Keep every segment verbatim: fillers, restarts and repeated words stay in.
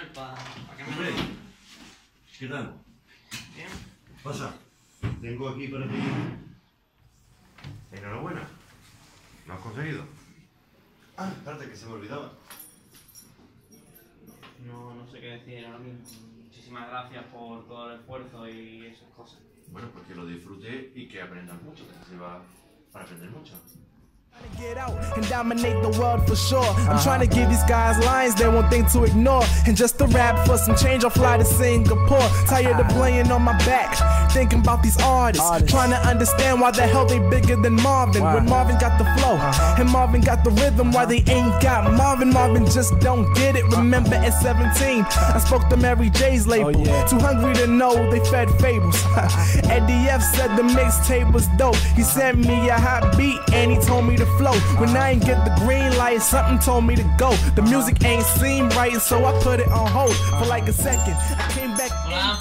comer para pa que me... Hombre, ¿qué tal? Bien. ¿Qué pasa? Tengo aquí para ti. Enhorabuena. ¿Lo has conseguido? Ah, espérate, que se me olvidaba. No, no sé qué decir ahora mismo. Muchísimas gracias por todo el esfuerzo y esas cosas. Bueno, pues que lo disfrutes y que aprendas mucho, que te sirva para aprender mucho. Get out and dominate the world for sure. I'm trying to give these guys lines they won't think to ignore. And just to rap for some change, I'll fly to Singapore. Tired of laying on my back, thinking about these artists, artists. Trying to understand why the hell they bigger than Marvin. Wow. When Marvin got the flow uh-huh. and Marvin got the rhythm, why they ain't got Marvin? Marvin just don't get it. Remember at seventeen, I spoke to Mary J's label. Oh, yeah. Too hungry to know, they fed fables. Eddie F said the mixtape was dope. He sent me a hot beat and he told me to flow. When I ain't get the green light, something told me to go. The music ain't seem right, so I put it on hold for like a second. I came back. Hola.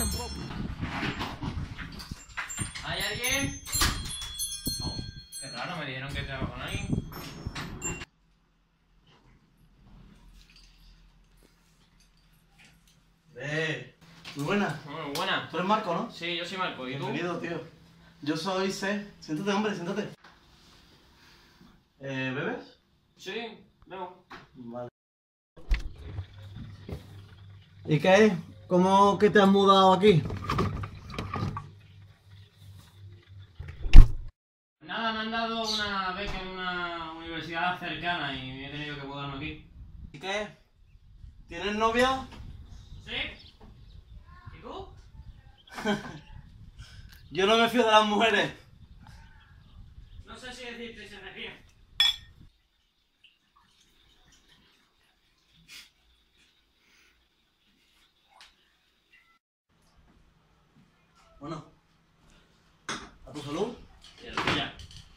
¿Hay alguien? No, qué raro, me dijeron que estaba con alguien. Eh, muy buena. Muy buena. Tú eres Marco, ¿no? Sí, yo soy Marco. ¿Y tú? Bienvenido, tío. Yo soy C. Siéntate, hombre, siéntate. Eh, ¿bebes? Sí, bebo. Vale. ¿Y qué? ¿Cómo que te has mudado aquí? Nada, me han dado una beca en una universidad cercana y me he tenido que mudarme aquí. ¿Y qué? ¿Tienes novia? ¿Sí? ¿Y tú? Yo no me fío de las mujeres. No sé si decirte si se refiere. Bueno, ¿a tu salud? Ya.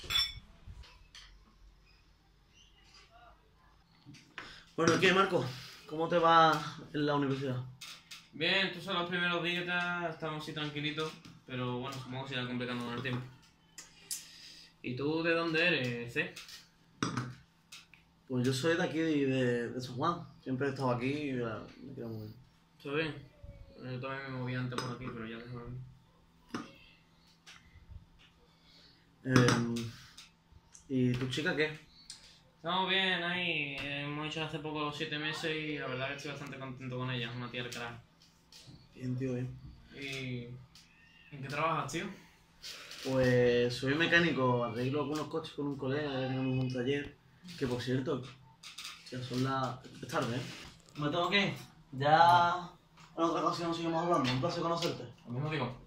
Bueno, ¿y qué, Marco? ¿Cómo te va en la universidad? Bien, estos son los primeros días, estamos así tranquilitos, pero bueno, supongo que se irá complicando con el tiempo. ¿Y tú de dónde eres, C? Pues yo soy de aquí, de, de San Juan. Siempre he estado aquí y me quedo muy bien. ¿Todo bien? Yo también me moví antes por aquí, pero ya dejé de... Eh, ¿Y tu chica qué? Estamos bien ahí, hemos hecho hace poco los siete meses y la verdad que estoy bastante contento con ella, es una tía del carajo. Bien, tío, bien. ¿Y en qué trabajas, tío? Pues soy mecánico, arreglo algunos coches con un colega, ya tenemos un taller. Que por cierto, ya son las... es tarde, ¿eh? Me tengo que ir. Ya en otra ocasión seguimos hablando, un placer conocerte. Lo mismo digo.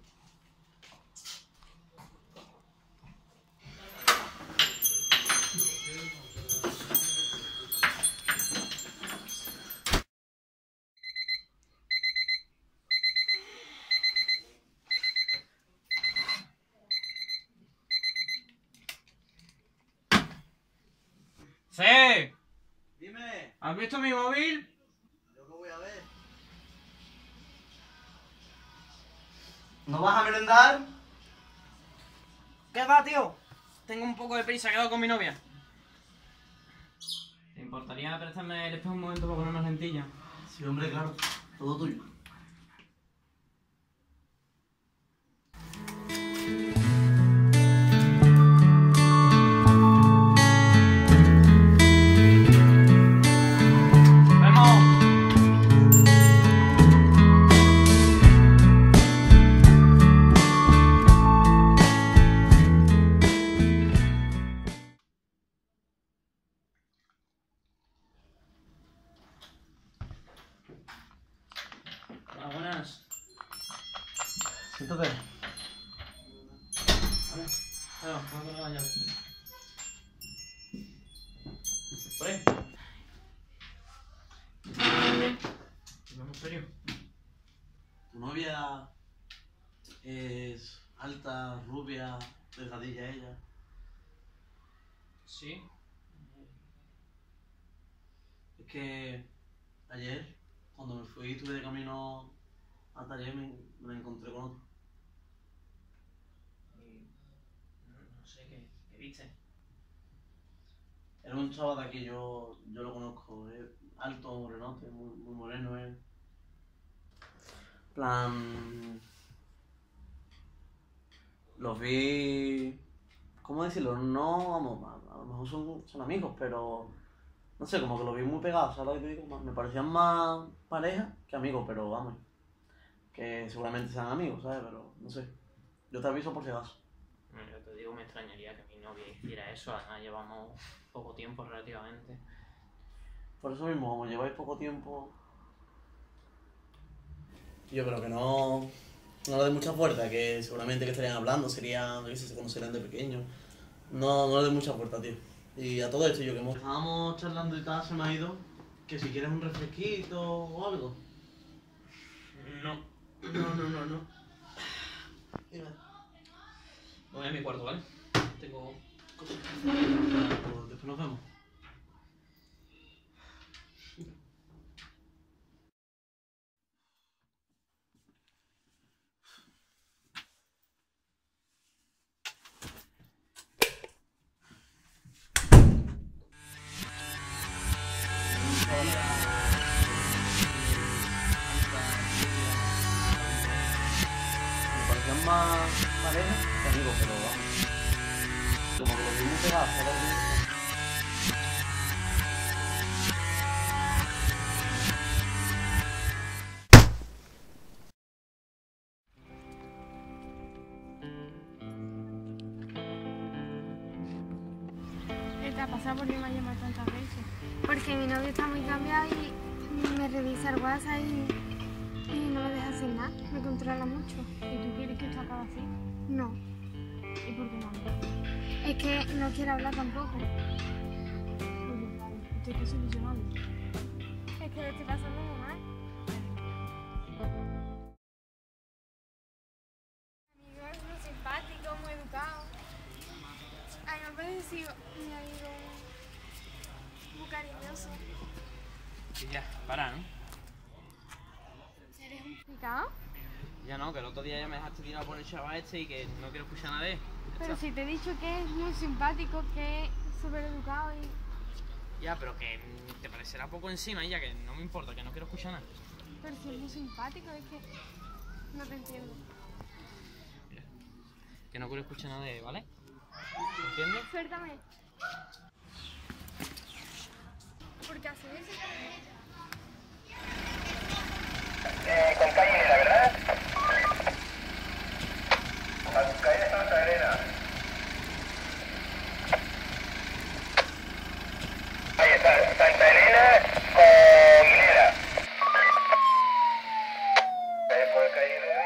¡Sí! Dime. ¿Has visto mi móvil? Yo lo voy a ver. ¿No vas a merendar? ¿Qué va, tío? Tengo un poco de prisa, he quedado con mi novia. ¿Te importaría prestarme el espejo un momento para ponerme las lentillas? Sí, hombre, claro. Todo tuyo. Hola, buenas. Siéntate. Vale. Claro, vamos a poner la llave. Por ahí. ¿Vamos serio? ¿Tu novia es alta, rubia, delgadilla ella? Sí. Es que ayer, cuando me fui y estuve de camino al taller, me, me encontré con otro. Y no, no sé qué, qué viste. Era un chaval de aquí, yo, yo lo conozco, es alto, morenote, muy, muy moreno, es plan... Los vi... ¿Cómo decirlo? No, vamos, a, a lo mejor son, son amigos, pero... No sé, como que los vi muy pegados, ¿sabes lo que te digo? Me parecían más pareja que amigos, pero vamos... Que seguramente sean amigos, ¿sabes? Pero no sé. Yo te aviso por si acaso. Bueno, yo te digo, me extrañaría que mi novia hiciera eso. Además, llevamos poco tiempo relativamente. Por eso mismo, como lleváis poco tiempo... Yo creo que no... No le doy mucha fuerza, que seguramente que estarían hablando, serían, no sé si se conocerían de pequeños. No, no le doy mucha fuerza, tío. Y a todo esto, yo que hemos... Estábamos charlando y tal, se me ha ido. Que si quieres un refresquito o algo. No. No, no, no, no. Dime. Voy a mi cuarto, ¿vale? Tengo cosas. Pues después nos vemos. Me parecían más pareja que amigos, pero vamos. Como que los vimos pegados, ¿sabes? ¿Qué te ha pasado? ¿Por qué me has llamado tantas veces? Porque mi novio está muy cambiado y me revisa el WhatsApp y, y no me deja sin nada. Me controla mucho. ¿Y tú quieres que esto acabe así? No. ¿Y por qué no? Es que no quiere hablar tampoco. Oye, vale, estoy desilusionado. Es que lo estoy pasando muy mal. Mi amigo es muy simpático, muy educado. Ay, me parece decir mi amigo muy cariñoso. Y ya, para, ¿no? ¿Eres un picado? Ya no, que el otro día ya me dejaste tirado por el chaval este y que no quiero escuchar nada de él. Pero si te he dicho que es muy simpático, que es súper educado y... Ya, pero que te parecerá poco encima y ya que no me importa, que no quiero escuchar nada. Pero si es muy simpático, es que... No te entiendo. Que no quiero escuchar nada de él, ¿vale? ¿Entiendes? Suéltame. ¿Por qué haces eso? Eh, con calle Elena, ¿verdad? A calle Santa Elena. Ahí está, Santa Elena con Hilera. Calle por calle Elena.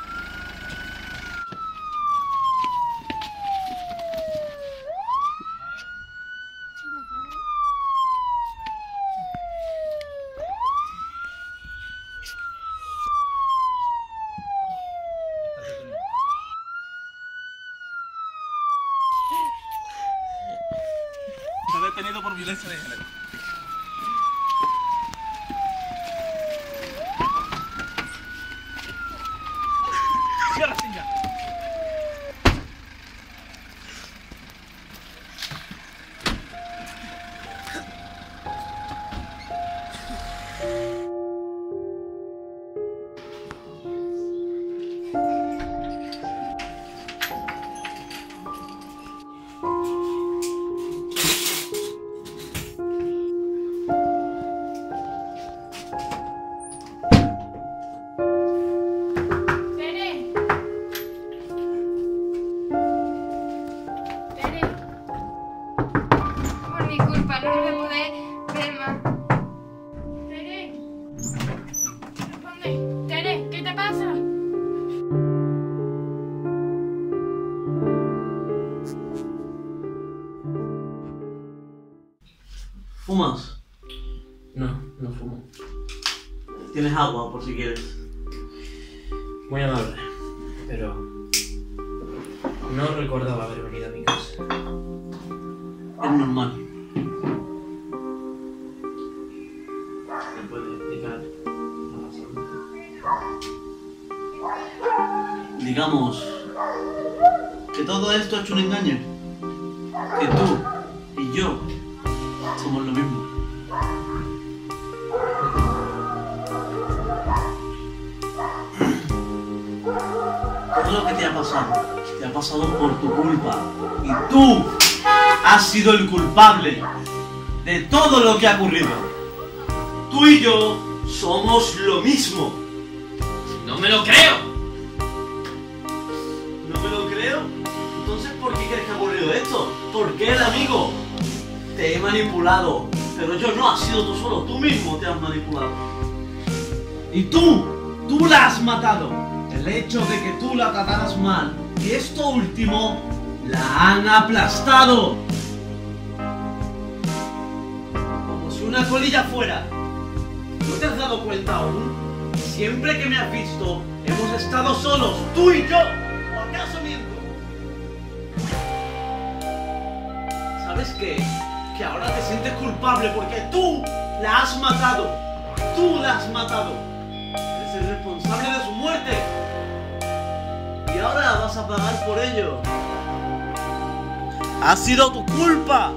Está detenido por violencia de género. ¡Cierra, ya! ¡Tere! ¡Tere! Por mi culpa, no me podés ver más. ¡Tere! Responde. ¡Tere! ¿Qué te pasa? ¿Fumas? No, no fumo. Tienes agua, por si quieres. Muy amable, pero no recordaba haber venido a mi casa. Es normal. ¿Me puedes explicar qué ha pasado? Digamos que todo esto es un engaño. Que tú y yo somos lo mismo. todo lo que te ha pasado, te ha pasado por tu culpa. Y tú has sido el culpable de todo lo que ha ocurrido. Tú y yo somos lo mismo. ¡No me lo creo! ¿No me lo creo? Entonces, ¿por qué crees que ha ocurrido esto? ¿Por qué, el amigo? Te he manipulado. Pero yo no, has sido tú solo, tú mismo te has manipulado. Y tú, tú la has matado. El hecho de que tú la trataras mal y esto último, la han aplastado. Como si una colilla fuera. ¿No te has dado cuenta aún? Siempre que me has visto, hemos estado solos, tú y yo. ¿O acaso miento? ¿Sabes qué? Que ahora te sientes culpable porque tú la has matado. Tú la has matado. Eres el responsable de su muerte. Y ahora vas a pagar por ello. Ha sido tu culpa.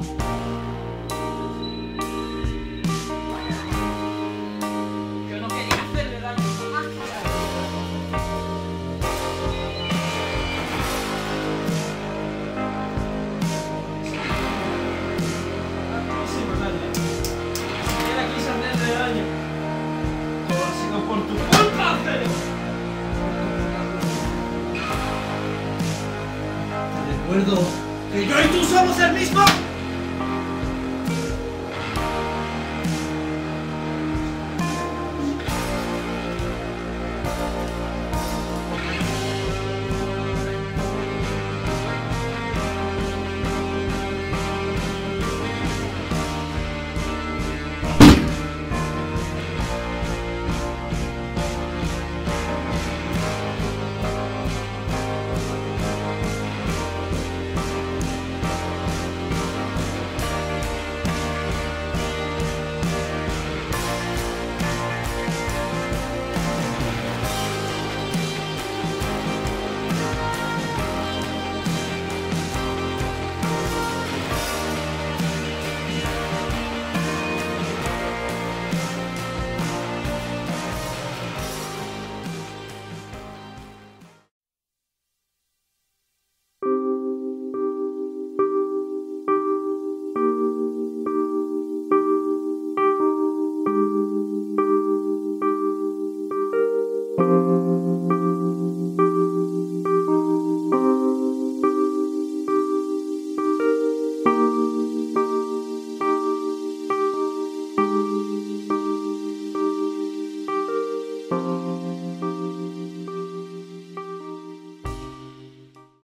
Yo no quería hacerle daño. Por tu culpa, Cero. Te recuerdo que yo y tú somos el mismo.